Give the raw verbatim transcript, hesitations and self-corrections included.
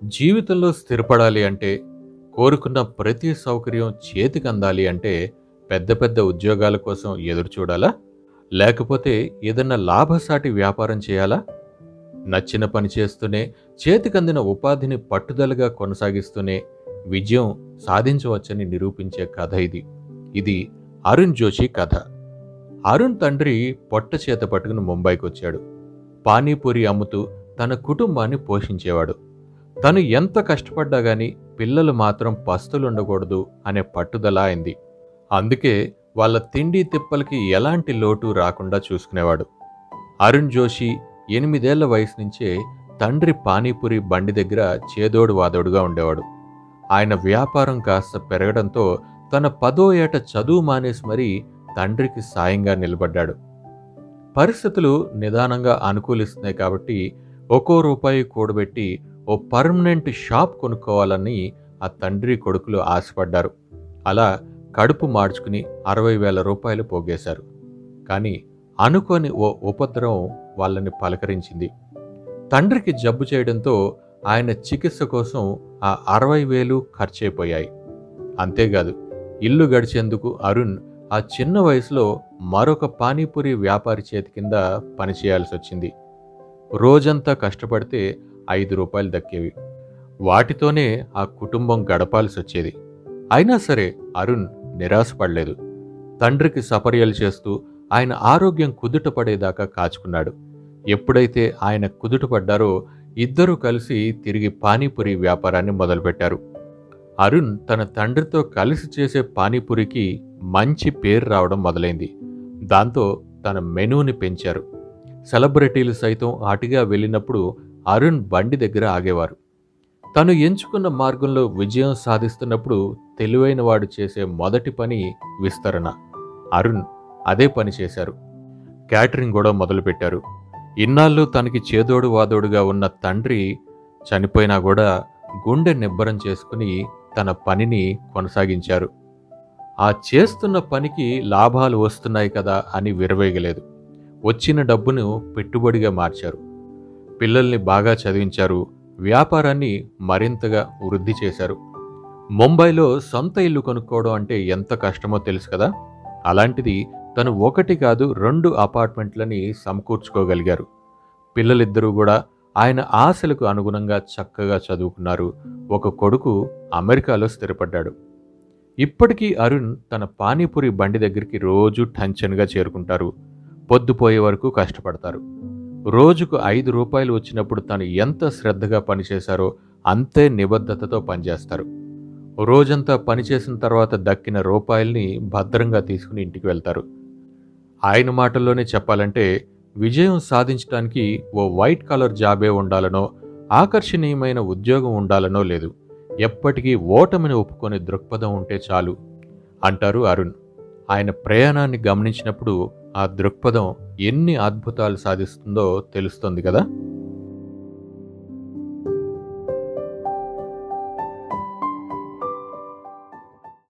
జీవితంలో స్థిరపడాలి అంటే, కోరుకున్న ప్రతి సౌకర్యం చేతికందాలి అంటే, పెద్ద పెద్ద ఉద్యోగాల కోసం ఎదురు చూడాలా? లేకపోతే ఏదన్నా లాభసాటి వ్యాపారం చేయాలా? నచ్చిన పని చేస్తూనే, చేతికందిన ఉపాధిని పట్టుదలగా కొనసాగిస్తూనే విజయం సాధించవచ్చని నిరూపించే కథ ఇది. ఇది అరుణ్ జోషి కథ. అరుణ్ తండ్రి పొట్ట చేత పట్టుకుని ముంబైకొచ్చాడు. పానీపూరి అమ్ముతూ తన కుటుంబాన్ని పోషించేవాడు. తను ఎంత కష్టపడ్డా గాని పిల్లలు మాత్రం పస్తులుండకూడదు అనే పట్టుదల అయింది. అందుకే వాళ్ళ తిండి తిప్పలకి ఎలాంటి లోటు రాకుండా చూసుకునేవాడు. అరుణ్ జోషి ఎనిమిదేళ్ల వయసు నుంచే తండ్రి పానీపూరి బండి దగ్గర చేదోడు వాదోడుగా ఉండేవాడు. ఆయన వ్యాపారం కాస్త పెరగడంతో తన పదో ఏట చదువు మానేసి మరీ తండ్రికి సాయంగా నిలబడ్డాడు. పరిస్థితులు నిదానంగా అనుకూలిస్తున్నాయి కాబట్టి ఒక్కో రూపాయి కూడబెట్టి ఓ పర్మనెంట్ షాప్ కొనుక్కోవాలని ఆ తండ్రి కొడుకులు ఆశపడ్డారు. అలా కడుపు మార్చుకుని అరవై వేల రూపాయలు పోగేశారు. కానీ అనుకోని ఓ ఉపద్రవం వాళ్ళని పలకరించింది. తండ్రికి జబ్బు చేయడంతో ఆయన చికిత్స కోసం ఆ అరవై వేలు ఖర్చయిపోయాయి. అంతేకాదు, ఇల్లు గడిచేందుకు అరుణ్ ఆ చిన్న వయసులో మరొక పానీపూరి వ్యాపారి చేతి కింద పనిచేయాల్సి వచ్చింది. రోజంతా కష్టపడితే ఐదు రూపాయలు దక్కేవి. వాటితోనే ఆ కుటుంబం గడపాల్సి వచ్చేది. అయినా సరే అరుణ్ నిరాశపడలేదు. తండ్రికి సపర్యలు చేస్తూ ఆయన ఆరోగ్యం కుదుట పడేదాకా కాచుకున్నాడు. ఎప్పుడైతే ఆయన కుదుట పడ్డారో ఇద్దరూ కలిసి తిరిగి పానీపూరి వ్యాపారాన్ని మొదలుపెట్టారు. అరుణ్ తన తండ్రితో కలిసి చేసే పానీపూరికి మంచి పేరు రావడం మొదలైంది. దాంతో తన మెనూని పెంచారు. సెలబ్రిటీలు సైతం అటుగా వెళ్ళినప్పుడు అరుణ్ బండి దగ్గర ఆగేవారు. తను ఎంచుకున్న మార్గంలో విజయం సాధిస్తున్నప్పుడు తెలివైన వాడు చేసే మొదటి పని విస్తరణ. అరుణ్ అదే పని చేశారు. క్యాటరింగ్ కూడా మొదలుపెట్టారు. ఇన్నాళ్ళు తనకి చేదోడు వాదోడుగా ఉన్న తండ్రి చనిపోయినా కూడా గుండె నిబ్బరం చేసుకుని తన పనిని కొనసాగించారు. ఆ చేస్తున్న పనికి లాభాలు వస్తున్నాయి కదా అని విరవేగలేదు. వచ్చిన డబ్బును పెట్టుబడిగా మార్చారు. పిల్లల్ని బాగా చదివించారు. వ్యాపారాన్ని మరింతగా వృద్ధి చేశారు. ముంబైలో సొంత ఇల్లు కొనుక్కోవడం అంటే ఎంత కష్టమో తెలుసు కదా. అలాంటిది తను ఒకటి కాదు రెండు అపార్ట్మెంట్లని సమకూర్చుకోగలిగారు. పిల్లలిద్దరూ కూడా ఆయన ఆశలకు అనుగుణంగా చక్కగా చదువుకున్నారు. ఒక కొడుకు అమెరికాలో స్థిరపడ్డాడు. ఇప్పటికీ అరుణ్ తన పానీపూరి బండి దగ్గరికి రోజు టెన్షన్గా చేరుకుంటారు. పొద్దుపోయే వరకు కష్టపడతారు. రోజుకు ఐదు రూపాయలు వచ్చినప్పుడు తను ఎంత శ్రద్ధగా పనిచేశారో అంతే నిబద్ధతతో పనిచేస్తారు. రోజంతా పనిచేసిన తర్వాత దక్కిన రూపాయల్ని భద్రంగా తీసుకుని ఇంటికి వెళ్తారు. ఆయన మాటల్లోనే చెప్పాలంటే విజయం సాధించడానికి ఓ వైట్ కలర్ జాబే ఉండాలనో ఆకర్షణీయమైన ఉద్యోగం ఉండాలనో లేదు. ఎప్పటికీ ఓటమిని ఒప్పుకునే దృక్పథం ఉంటే చాలు అంటారు అరుణ్. ఆయన ప్రయాణాన్ని గమనించినప్పుడు ఆ దృక్పథం ఎన్ని అద్భుతాలు సాధిస్తుందో తెలుస్తుంది కదా.